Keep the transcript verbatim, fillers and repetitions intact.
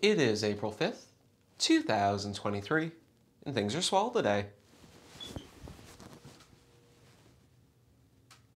It is April fifth, two thousand twenty-three, and things are swell today.